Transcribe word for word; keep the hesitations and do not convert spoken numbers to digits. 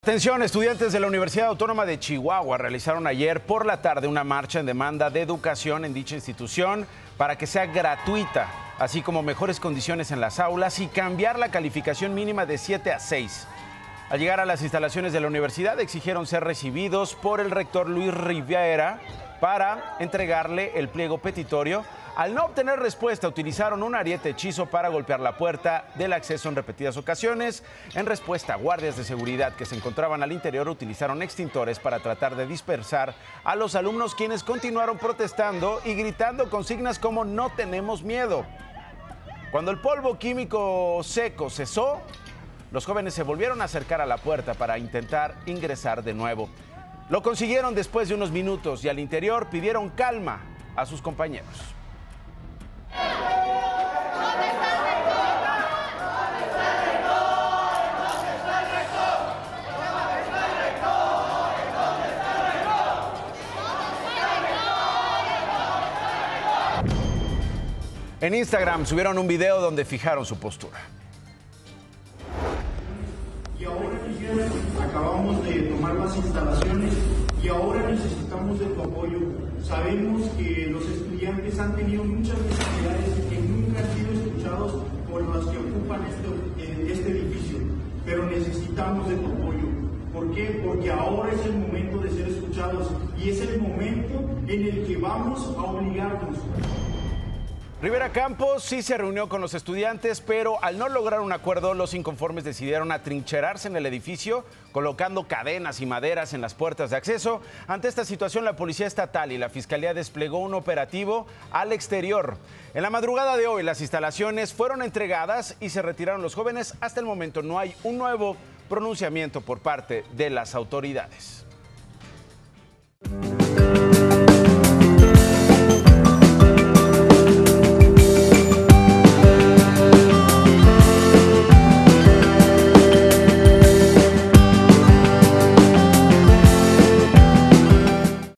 Atención, estudiantes de la Universidad Autónoma de Chihuahua realizaron ayer por la tarde una marcha en demanda de educación en dicha institución para que sea gratuita, así como mejores condiciones en las aulas y cambiar la calificación mínima de siete a seis. Al llegar a las instalaciones de la universidad exigieron ser recibidos por el rector Luis Rivera para entregarle el pliego petitorio. Al no obtener respuesta, utilizaron un ariete hechizo para golpear la puerta del acceso en repetidas ocasiones. En respuesta, guardias de seguridad que se encontraban al interior utilizaron extintores para tratar de dispersar a los alumnos, quienes continuaron protestando y gritando consignas como "no tenemos miedo". Cuando el polvo químico seco cesó, los jóvenes se volvieron a acercar a la puerta para intentar ingresar de nuevo. Lo consiguieron después de unos minutos y al interior pidieron calma a sus compañeros. En Instagram subieron un video donde fijaron su postura. Y ahora, Miguel, acabamos de tomar las instalaciones y ahora necesitamos de tu apoyo. Sabemos que los estudiantes han tenido muchas necesidades que nunca han sido escuchados por los que ocupan este, este edificio, pero necesitamos de tu apoyo. ¿Por qué? Porque ahora es el momento de ser escuchados y es el momento en el que vamos a obligarnos. Rivera Campos sí se reunió con los estudiantes, pero al no lograr un acuerdo, los inconformes decidieron atrincherarse en el edificio, colocando cadenas y maderas en las puertas de acceso. Ante esta situación, la Policía Estatal y la Fiscalía desplegó un operativo al exterior. En la madrugada de hoy, las instalaciones fueron entregadas y se retiraron los jóvenes. Hasta el momento no hay un nuevo pronunciamiento por parte de las autoridades.